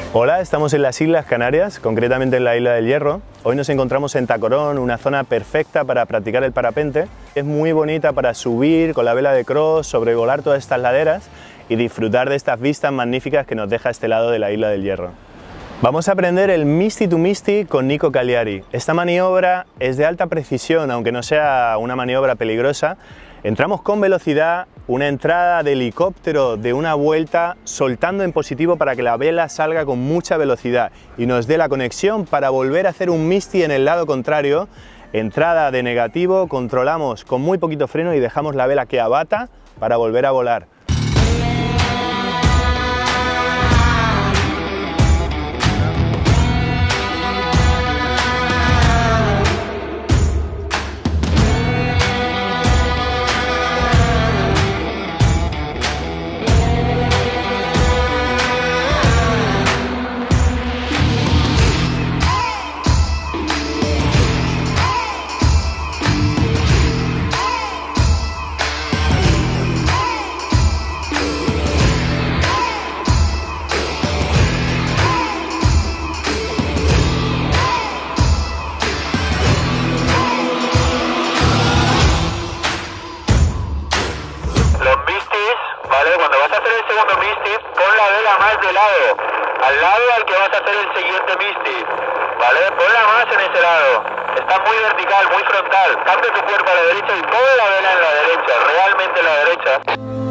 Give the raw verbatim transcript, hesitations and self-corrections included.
Hola, estamos en las Islas Canarias, concretamente en la Isla del Hierro. Hoy nos encontramos en Tacorón, una zona perfecta para practicar el parapente. Es muy bonita para subir con la vela de cross, sobrevolar todas estas laderas y disfrutar de estas vistas magníficas que nos deja este lado de la Isla del Hierro. Vamos a aprender el Misty to Misty con Nico Cagliari. Esta maniobra es de alta precisión, aunque no sea una maniobra peligrosa. Entramos con velocidad, una entrada de helicóptero de una vuelta, soltando en positivo para que la vela salga con mucha velocidad y nos dé la conexión para volver a hacer un Misty en el lado contrario. Entrada de negativo, controlamos con muy poquito freno y dejamos la vela que abata para volver a volar. Cuando vas a hacer el segundo Misty, pon la vela más de lado, al lado al que vas a hacer el siguiente Misty, ¿vale? Ponla más en ese lado, está muy vertical, muy frontal, cambia tu cuerpo a la derecha y pon la vela en la derecha, realmente en la derecha.